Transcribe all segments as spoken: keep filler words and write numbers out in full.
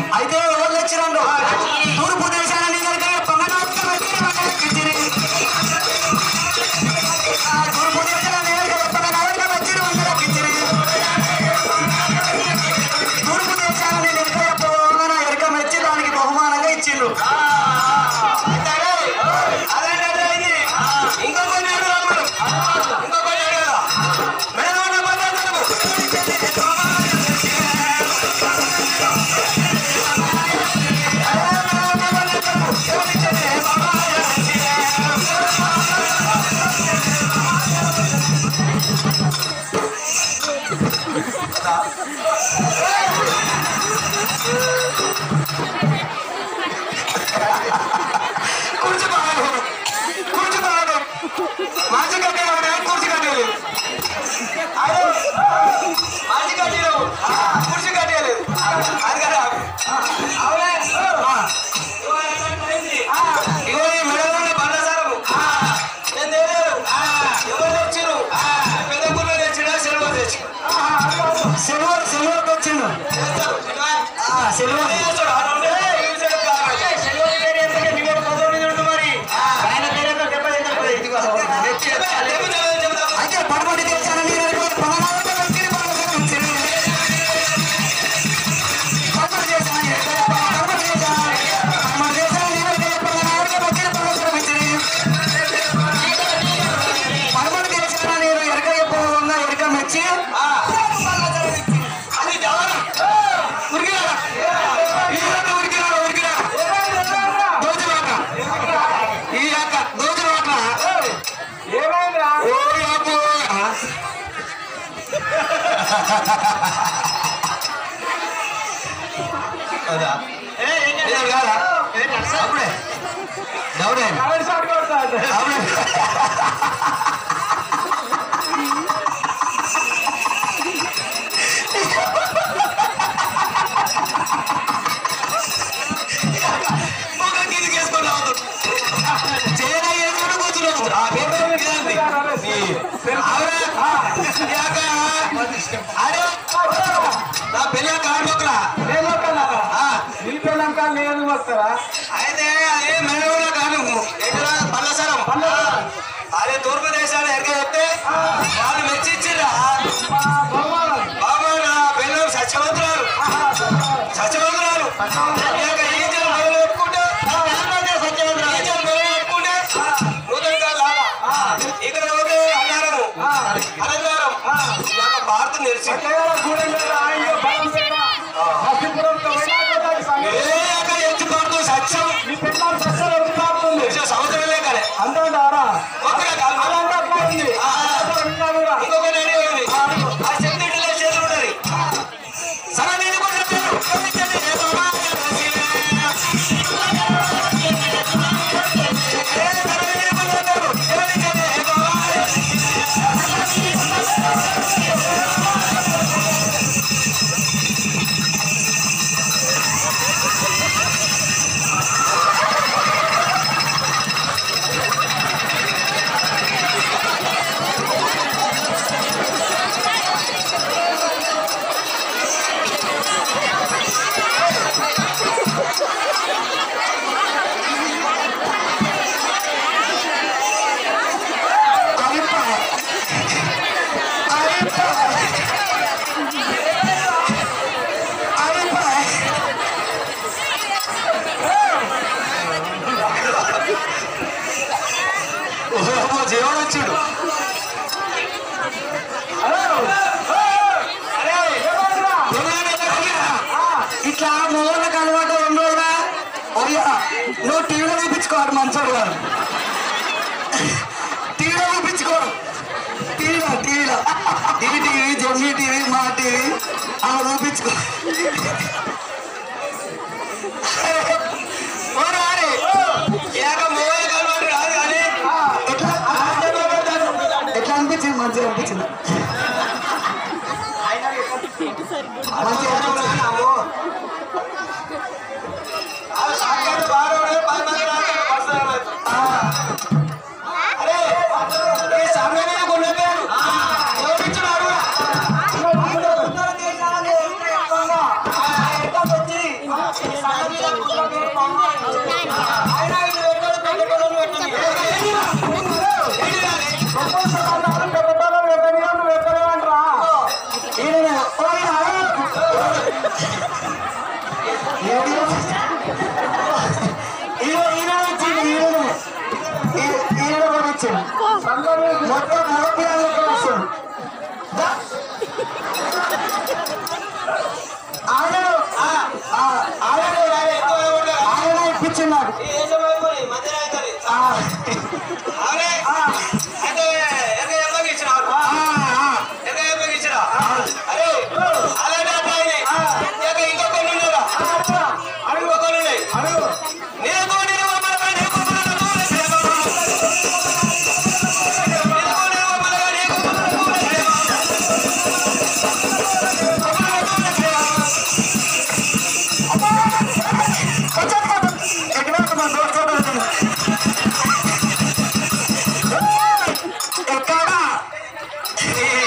అయితే ఎవరు తెచ్చిరండు తూర్పు దేశాన్ని తూర్పు దేశాన్ని తూర్పు దేశాన్ని ఎరక మెచ్చి దానికి బహుమానంగా ఇచ్చిండు. ఇంకొకటి ఇంకొకటి కుర్చీ బాగా కుర్చీ బాగా మాజీ కట్టే కుర్చీ కట్టేయలేదు మాజీ కట్టేయలేవు కుర్చీ కట్టేయలేదు అది కదా ఇగో ఈ మెడలో బండసారము నేను తెలియదు ఎవరు తెచ్చిరు పెద్ద గుళ్ళు తెచ్చినా సిల్వర్ తెచ్చి సిల్వర్ సిల్వర్ తెచ్చిండు సిల్వర్ అయితే పడబడి తెచ్చానని అప్పుడే డౌడే నా పెళ్ళి కాడుకోకరా నీ పెళ్ళం కాదు నేను వస్తారా అయితే అదే మెడలో కాదు ఎక్కడ పల్లసరం అదే తూర్పు దేశాలు ఎరగ చెప్తే వాళ్ళు మెచ్చిచ్చిర్రా బాబా నా పెళ్ళం సత్యవంతురాలు సత్యవంతురాలు పెట్టుకుంటే పెట్టుకుంటే ఇక్కడ పోతే అన్నారము అలంకారం భారత నిలిచి సత్యం సంవత్సరం లేకనే అంటారా ఇంకొక రెడీ ఉంది ఆ శక్తి చేతులు ఉంటది సరే నేను కూడా జీవనొచ్చుడు ఇట్లా మొదలకు అలవాటు ఉండవుగా అయ్యా నువ్వు టీవీలో చూపించుకోవాలి మంచోడు గారు టీవీలో చూపించుకోడు టీవీలో టీవీలో ఈ టీవీ జమ్మి టీవీ మా టీవీ అలా చూపించుకో ఎట్లా అనిపించింది మంచిగా అనిపించింది మంచిగా అరే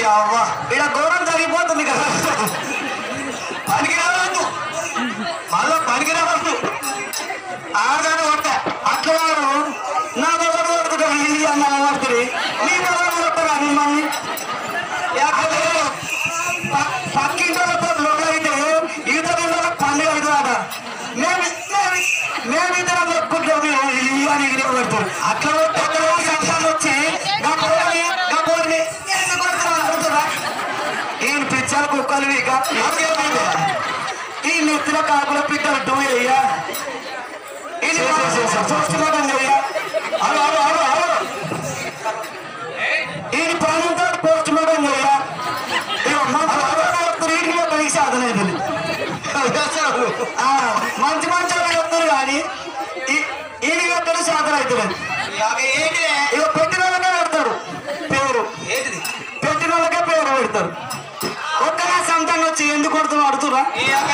అవ్వ ఇలా ఘోరం జరిగిపోతుంది కదా. పనికి రావద్దు, మళ్ళా పనికి రావద్దు. ఆడదాన్ని కొట్టా అట్లా వాడు నా మొదలు కొడుకుంటాడు ఇది అన్న పడుతుంది. నీ మొదలు కొట్టరా మిమ్మల్ని పక్కింటతో లోపలైతే ఈత పిల్లలకు పండుగ అవుతుందట. మేము మేమిద్దరం కొట్టుకుంటాం అని పడుతుంది. అట్లా సంతానం వచ్చి ఈయన పిచ్చాల కుక్కలు ఇక ఈ నెత్తిన కాకుల పిక్కలు డూయ్యా చూస్తున్నాం అయ్యా. ఈయన ప్రాణంతో పోస్ట్ మార్టం అయ్యా. రీతిగా పరీక్ష అదనైతుంది. మంచి మంచి వాళ్ళు చెప్తారు కానీ ఈయన ఎక్కడ సాధన అవుతుంది. ఇక పెట్టిన వాళ్ళకే పెడతారు పేరు, పెట్టిన వాళ్ళకే పేరు పెడతారు. ఒక్కగా సంతానం వచ్చి ఎందుకు కొడుతున్నా అడుగుతురా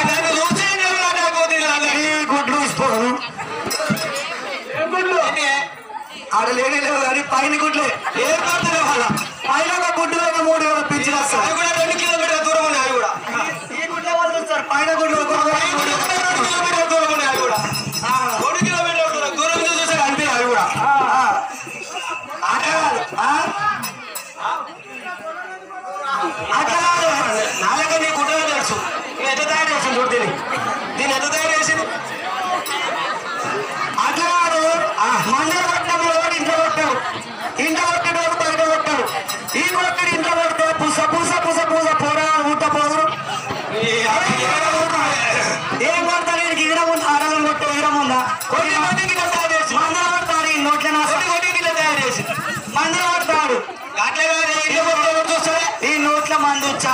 గుడ్లు ఇసుకోను ఆడలేని లేవు కానీ పైన గుడ్లే ఏం పడుతుంది వాళ్ళ పైన ఒక గుడ్డు అయినా మూడు వేల పిచ్చి వస్తారు. రెండు కిలోమీటర్ల దూరం ఉన్నాయి అవి కూడా. ఈ గుడ్లే వాళ్ళు చూస్తారు పైన గుడ్లు కిలోమీటర్ దూరం ఉన్నాయి అవి కూడా. రెండు కిలోమీటర్ల దూరం దూరం చూస్తే కనిపించాయి అవి కూడా. అట్లా అట్లా నాలుగు నీ గుడ్డలో తెలుసు నేను ఎంత తయారు చేసింది చూడు దీన్ని దీన్ని ఎంత తయారు చేసింది. అట్లా మండల పట్టణంలో ఇంట్లో కొట్టాడు, ఇంట్లో కొట్టేటోడు బయట కొట్టాడు. ఈ కొట్టడు ఇంట్లో కొడితే పూస పూస పూస పూస పోరా ఊట పోరు. ఏం కొడతాడు వీడికి ఇగడం ఉందా ఆడలను కొట్టే ఇగడం ఉందా. కొట్టి కొట్టి గిట్ల తయారు చేసి మందర కొడతాడు. ఈ నోట్ల కొట్టి కొట్టి గిట్ల తయారు చేసి మందర కొడతాడు. అట్లా చూస్తాడే ఈ నోట్ల మందు వచ్చా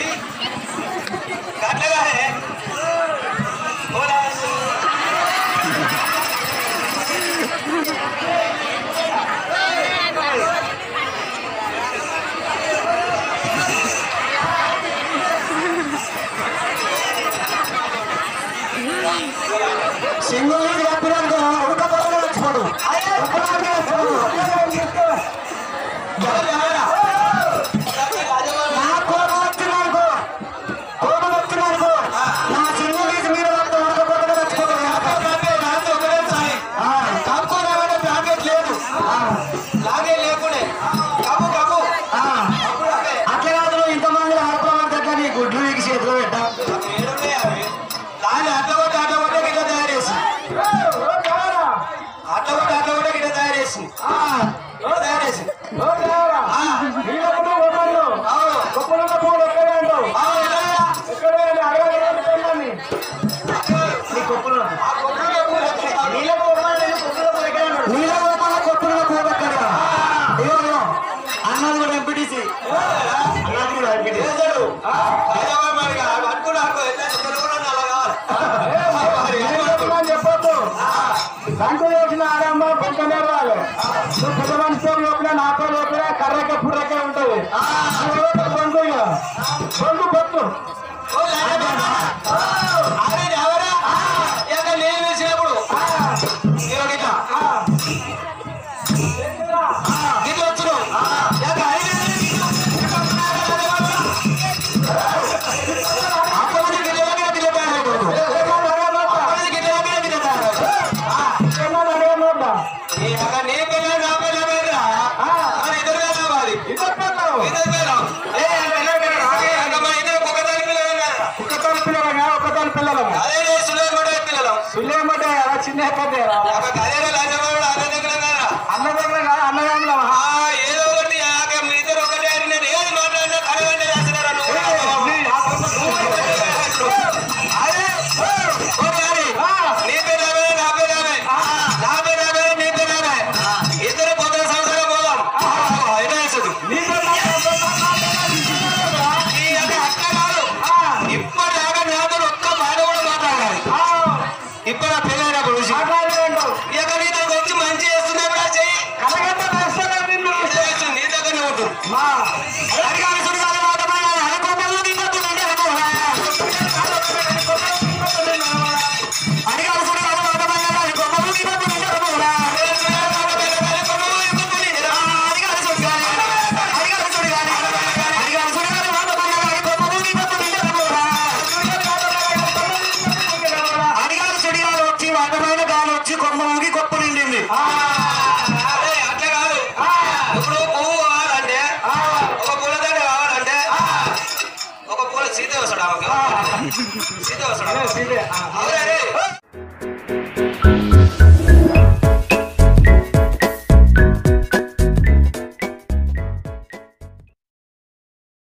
అట్లాగానే సింగూరు చెప్పినాక ఉడకపోతే వచ్చిపోడు నా కోపం వచ్చినానుకో కోపం వచ్చినానుకో నా సింగూరు తీసి మీరు ఉడకపోతే వచ్చిపోతాడు. తక్కువ రావడం ప్యాకెట్ లేదు లాగే లేకుండే కబు కబు అట్లా కాదు. ఇంతమంది ఆడపడ దగ్గర నీ గుడ్లు వీకి చేతిలో పెట్టా దాన్ని అట్ల కొట్టి అట్ల కొట్టే గిట్ట తయారు చేసి అట్ల కొట్టి అట్ల కొట్టే గిట్ట తయారు చేసి తయారు చేసి నీళ్ళ గోపాల కొప్పుల పూలు ఎక్కడ అన్నది కూడా ఎంపీటీసీ అన్నది కూడా ఎంపీటీసీ చెప్పొద్దు. సంకు చేసిన ఆడమ్మ పక్కనే రాలి పెద్ద మనిషితో లోపల నాతో లోపల కర్రకే పుర్రకే ఉంటుంది. బంధు బంధు బొత్తు నేను వేసినప్పుడు ఇట్లా వచ్చును పిల్లలు చిన్న అన్న దగ్గర అన్నదమ్ముల ఏదో ఒకటి ఇద్దరు ఒకటే నేను ఏది మాట్లాడినా కలవండి రాసినారా నీ పేరు నా పేరు నా పేరు నీ పేరు ఇద్దరు పొద్దున సంవత్సరం పోదాం ఇప్పటిదాకా నాతో ఒక్క మాట కూడా మాట్లాడాలి. ఇప్పుడు పెళ్ళైనప్పుడు ఇక నీతో వచ్చి సీతే వస్తాడా? అవునా రే?